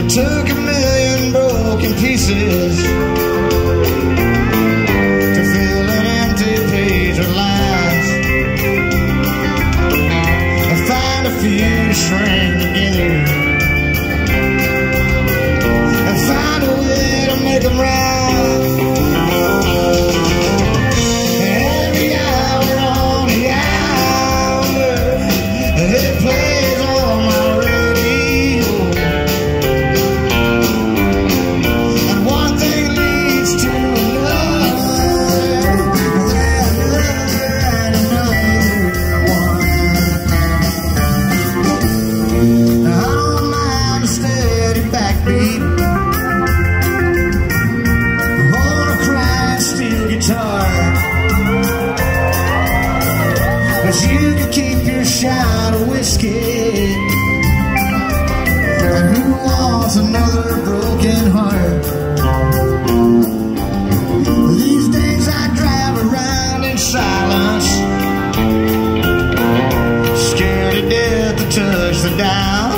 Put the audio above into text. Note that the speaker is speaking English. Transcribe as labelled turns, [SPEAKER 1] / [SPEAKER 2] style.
[SPEAKER 1] took 1,000,000 broken pieces to fill an empty page with lines, and find a few to string together, and find a way to make them right. Every hour on the hour, it plays on my radio, and one thing leads to another, and another one. Now I don't mind a steady backbeat, hold a crying steel guitar, but you can keep your shot of whiskey, and who wants another broken heart? These days I drive around in silence, scared to death to touch the dial.